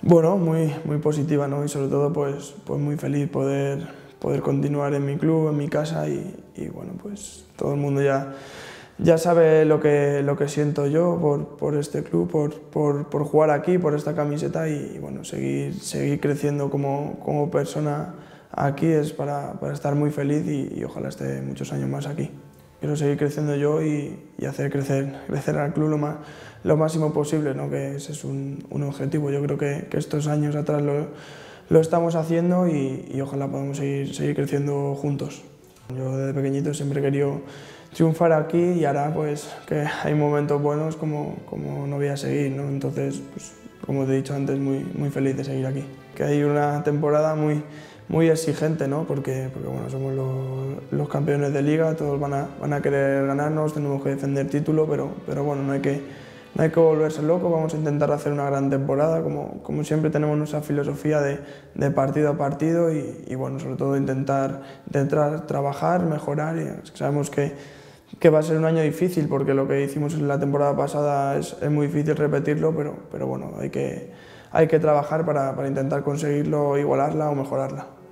Bueno, muy positiva, ¿no? Y sobre todo pues muy feliz poder continuar en mi club, en mi casa y bueno, pues todo el mundo ya sabe lo que siento yo por este club, por jugar aquí, por esta camiseta y bueno, seguir creciendo como persona aquí es para estar muy feliz y ojalá esté muchos años más aquí. Quiero seguir creciendo yo y hacer crecer al club lo máximo posible, ¿no? Que ese es un objetivo. Yo creo que estos años atrás lo estamos haciendo y ojalá podamos seguir creciendo juntos. Yo desde pequeñito siempre he querido triunfar aquí y ahora pues que hay momentos buenos como no voy a seguir, ¿no? Entonces, pues, como te he dicho antes, muy feliz de seguir aquí. Que hay una temporada muy exigente, ¿no? Porque bueno, somos los campeones de liga, todos van a querer ganarnos, tenemos que defender título, pero bueno, no hay que volverse loco, vamos a intentar hacer una gran temporada, como siempre tenemos nuestra filosofía de partido a partido y bueno, sobre todo intentar trabajar, mejorar y sabemos que va a ser un año difícil porque lo que hicimos en la temporada pasada es muy difícil repetirlo, pero bueno, hay que trabajar para intentar conseguirlo, igualarla o mejorarla.